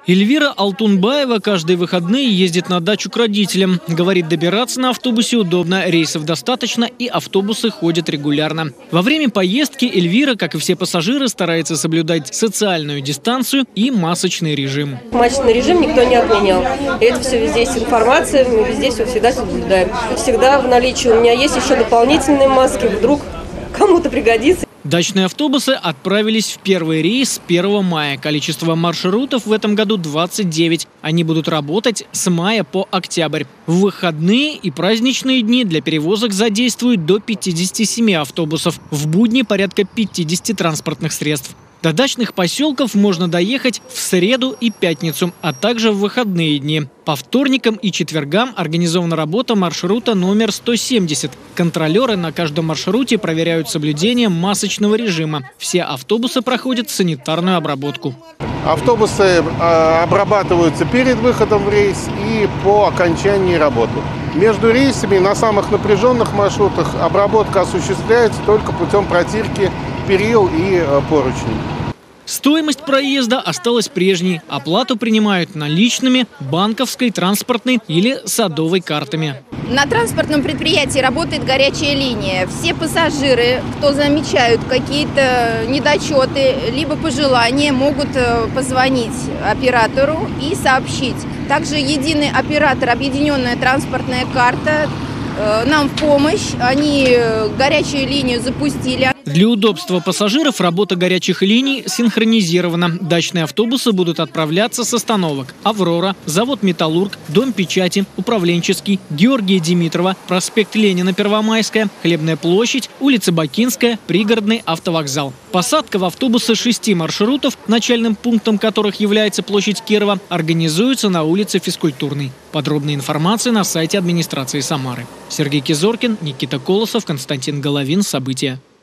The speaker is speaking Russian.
Эльвира Алтунбаева каждые выходные ездит на дачу к родителям. Говорит, добираться на автобусе удобно, рейсов достаточно и автобусы ходят регулярно. Во время поездки Эльвира, как и все пассажиры, старается соблюдать социальную дистанцию и масочный режим. Масочный режим никто не отменял. И это все везде есть информация, мы везде все всегда соблюдаем. Всегда в наличии у меня есть еще дополнительные маски, вдруг кому-то пригодится. Дачные автобусы отправились в первый рейс 1 мая. Количество маршрутов в этом году 29. Они будут работать с мая по октябрь. В выходные и праздничные дни для перевозок задействуют до 57 автобусов. В будни порядка 50 транспортных средств. До дачных поселков можно доехать в среду и пятницу, а также в выходные дни. По вторникам и четвергам организована работа маршрута номер 170. Контролеры на каждом маршруте проверяют соблюдение масочного режима. Все автобусы проходят санитарную обработку. Автобусы обрабатываются перед выходом в рейс и по окончании работы. Между рейсами на самых напряженных маршрутах обработка осуществляется только путем протирки перил и поручней. Стоимость проезда осталась прежней. Оплату принимают наличными, банковской, транспортной или садовой картами. На транспортном предприятии работает горячая линия. Все пассажиры, кто замечают какие-то недочеты, либо пожелания, могут позвонить оператору и сообщить. Также единый оператор, объединенная транспортная карта, нам в помощь. Они горячую линию запустили. Для удобства пассажиров работа горячих линий синхронизирована. Дачные автобусы будут отправляться с остановок: Аврора, завод «Металлург», Дом печати, Управленческий, Георгия Димитрова, проспект Ленина, Первомайская, Хлебная площадь, улица Бакинская, Пригородный автовокзал. Посадка в автобусы 6 маршрутов, начальным пунктом которых является площадь Кирова, организуется на улице Физкультурной. Подробная информация на сайте администрации Самары. Сергей Кизоркин, Никита Колосов, Константин Головин. События.